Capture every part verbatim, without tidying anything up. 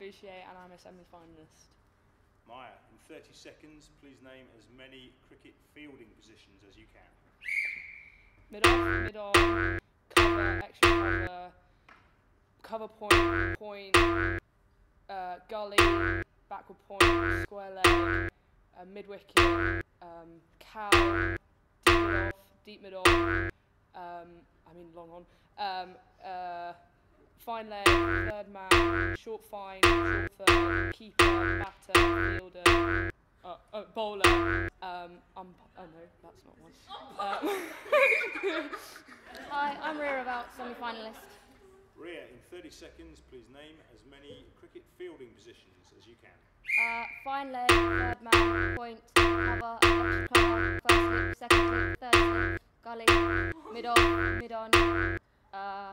Bouchier, and I'm a semi-finalist. Maya, in thirty seconds, please name as many cricket fielding positions as you can. Mid-off, mid-on, cover, extra cover, cover point, point, uh, gully, backward point, square leg, uh, mid-wicket, um, cow, deep mid-off, deep mid-on, um, I mean long on, um, uh, fine leg, third man, short fine, short third, keeper, batter, fielder, uh, oh, bowler, um, um, oh no, that's not one. Um, Hi, I'm Ria Raval, semi-finalist. Ria, in thirty seconds, please name as many cricket fielding positions as you can. Uh, fine leg, third man, point, cover, extra cover, first slip, second slip, third slip, gully, mid-off, mid-on, uh,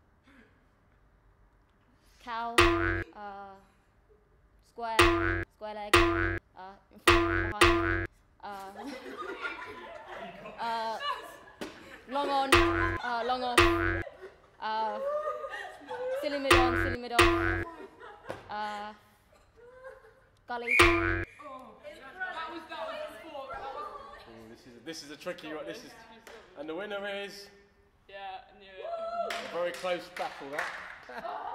cow, uh, square, square leg, uh, in front, behind, uh, uh, long on, uh, long off, uh, silly mid-on, silly mid-off, uh, gully. That was, that was the sport. Ooh, this is this is a tricky one. This is, and the winner is. Yeah, I knew it. A very close battle that.